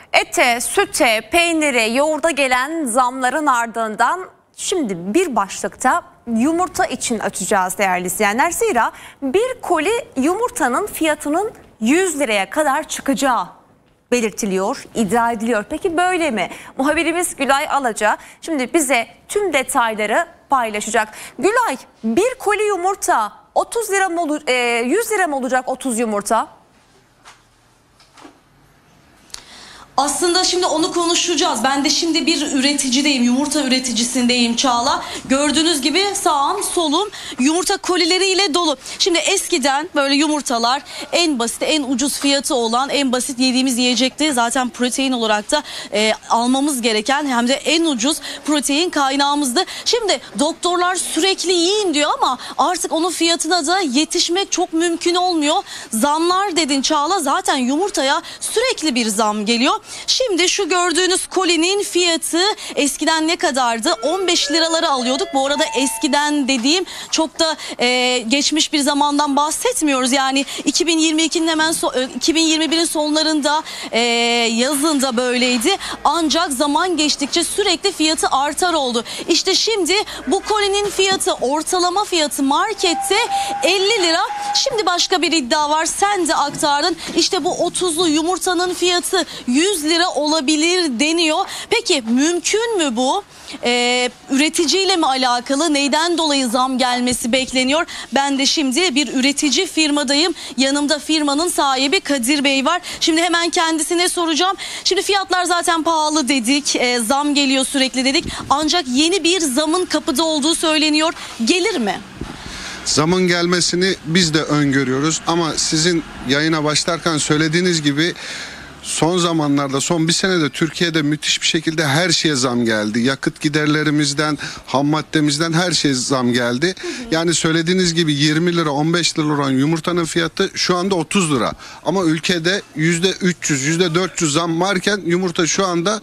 Ete, süte, peynire, yoğurda gelen zamların ardından şimdi bir başlıkta yumurta için açacağız değerli izleyenler. Zira bir koli yumurtanın fiyatının 100 liraya kadar çıkacağı belirtiliyor, iddia ediliyor. Peki böyle mi? Muhabirimiz Gülay Alaca şimdi bize tüm detayları paylaşacak. Gülay, bir koli yumurta 30 lira mı 100 lira mı olacak 30 yumurta? Aslında şimdi onu konuşacağız. Ben de şimdi bir üreticideyim, yumurta üreticisindeyim Çağla. Gördüğünüz gibi sağım solum yumurta kolileriyle dolu. Şimdi eskiden böyle yumurtalar en basit, en ucuz fiyatı olan, en basit yediğimiz yiyecekti. Zaten protein olarak da almamız gereken hem de en ucuz protein kaynağımızdı. Şimdi doktorlar sürekli yiyin diyor ama artık onun fiyatına da yetişmek çok mümkün olmuyor. Zamlar dedin Çağla, zaten yumurtaya sürekli bir zam geliyor. Şimdi şu gördüğünüz kolinin fiyatı eskiden ne kadardı? 15 liraları alıyorduk. Bu arada eskiden dediğim çok da geçmiş bir zamandan bahsetmiyoruz. Yani 2022'nin hemen 2021'in sonlarında yazında böyleydi. Ancak zaman geçtikçe sürekli fiyatı artar oldu. İşte şimdi bu kolinin fiyatı, ortalama fiyatı markette 50 lira. Şimdi başka bir iddia var. Sen de aktardın. İşte bu 30'lu yumurtanın fiyatı 100 lira olabilir deniyor. Peki mümkün mü bu? Üreticiyle mi alakalı? Neyden dolayı zam gelmesi bekleniyor? Ben de şimdi bir üretici firmadayım. Yanımda firmanın sahibi Kadir Bey var. Şimdi hemen kendisine soracağım. Şimdi fiyatlar zaten pahalı dedik. Zam geliyor sürekli dedik. Ancak yeni bir zamın kapıda olduğu söyleniyor. Gelir mi? Zamın gelmesini biz de öngörüyoruz ama sizin yayına başlarken söylediğiniz gibi son zamanlarda, son bir senede Türkiye'de müthiş bir şekilde her şeye zam geldi. Yakıt giderlerimizden, ham maddemizden her şeye zam geldi. Yani söylediğiniz gibi 20 lira, 15 lira olan yumurtanın fiyatı şu anda 30 lira. Ama ülkede %300, %400 zam varken yumurta şu anda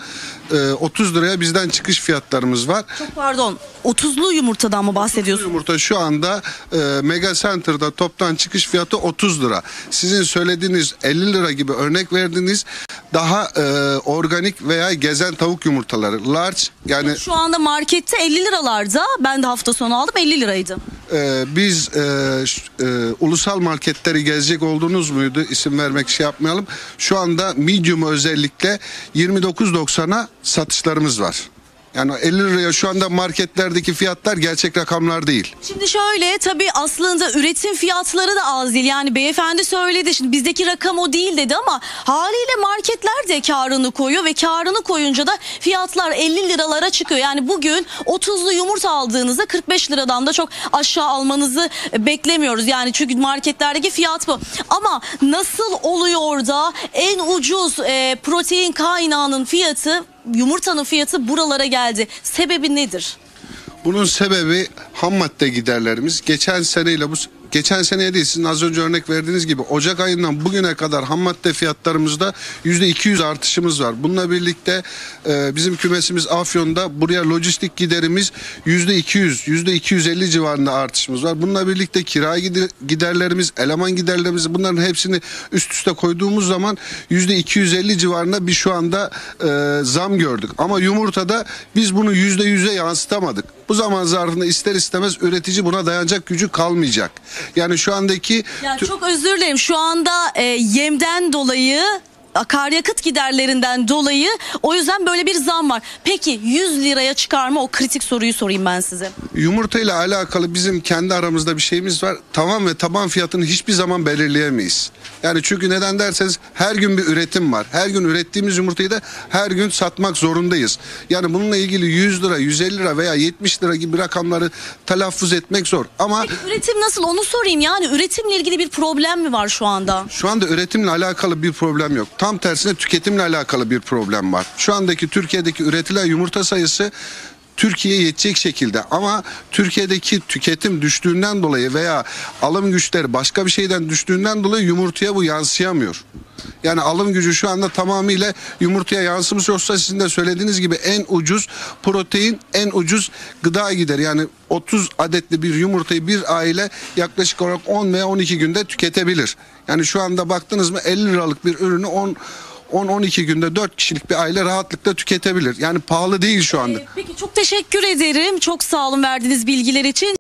30 liraya bizden çıkış fiyatlarımız var. Çok pardon, 30'lu yumurtadan mı bahsediyorsun? 30'lu yumurta şu anda Mega Center'da toptan çıkış fiyatı 30 lira. Sizin söylediğiniz 50 lira gibi örnek verdiğiniz daha organik veya gezen tavuk yumurtaları large, yani şu anda markette 50 liralarda, ben de hafta sonu aldım 50 liraydı. Biz ulusal marketleri gezecek oldunuz muydu? İsim vermek şey yapmayalım. Şu anda medium özellikle 29.90'a satışlarımız var. Yani 50 liraya şu anda marketlerdeki fiyatlar gerçek rakamlar değil. Şimdi şöyle, tabii aslında üretim fiyatları da az değil. Yani beyefendi söyledi, şimdi bizdeki rakam o değil dedi ama haliyle marketler de karını koyuyor ve karını koyunca da fiyatlar 50 liralara çıkıyor. Yani bugün 30'lu yumurta aldığınızda 45 liradan da çok aşağı almanızı beklemiyoruz. Yani çünkü marketlerdeki fiyat bu. Ama nasıl oluyor da en ucuz protein kaynağının fiyatı, yumurtanın fiyatı buralara geldi? Sebebi nedir? Bunun sebebi ham madde giderlerimiz. Geçen seneye değil, sizin az önce örnek verdiğiniz gibi Ocak ayından bugüne kadar ham madde fiyatlarımızda %200 artışımız var. Bununla birlikte bizim kümesimiz Afyon'da, buraya lojistik giderimiz %200, %250 civarında artışımız var. Bununla birlikte kira giderlerimiz, eleman giderlerimiz, bunların hepsini üst üste koyduğumuz zaman %250 civarında bir şu anda zam gördük. Ama yumurtada biz bunu %100'e yansıtamadık. Bu zaman zarfında ister istemez üretici buna dayanacak gücü kalmayacak. Yani şu andaki... çok özür dilerim, şu anda yemden dolayı, akaryakıt giderlerinden dolayı o yüzden böyle bir zam var. Peki 100 liraya çıkar mı? O kritik soruyu sorayım ben size. Yumurta ile alakalı bizim kendi aramızda bir şeyimiz var. Tavan ve taban fiyatını hiçbir zaman belirleyemeyiz. Yani çünkü neden derseniz her gün bir üretim var. Her gün ürettiğimiz yumurtayı da her gün satmak zorundayız. Yani bununla ilgili 100 lira, 150 lira veya 70 lira gibi rakamları telaffuz etmek zor. Ama peki üretim nasıl, onu sorayım. Yani üretimle ilgili bir problem mi var şu anda? Şu anda üretimle alakalı bir problem yok. Tam tersine tüketimle alakalı bir problem var. Şu andaki Türkiye'deki üretilen yumurta sayısı Türkiye'ye yetecek şekilde, ama Türkiye'deki tüketim düştüğünden dolayı veya alım güçleri başka bir şeyden düştüğünden dolayı yumurtaya bu yansıyamıyor. Yani alım gücü şu anda tamamıyla yumurtaya yansımış olsa, sizin de söylediğiniz gibi en ucuz protein, en ucuz gıda gideri. Yani 30 adetli bir yumurtayı bir aile yaklaşık olarak 10 veya 12 günde tüketebilir. Yani şu anda baktınız mı 50 liralık bir ürünü 10-12 günde 4 kişilik bir aile rahatlıkla tüketebilir. Yani pahalı değil şu anda. Peki çok teşekkür ederim. Çok sağ olun verdiğiniz bilgiler için.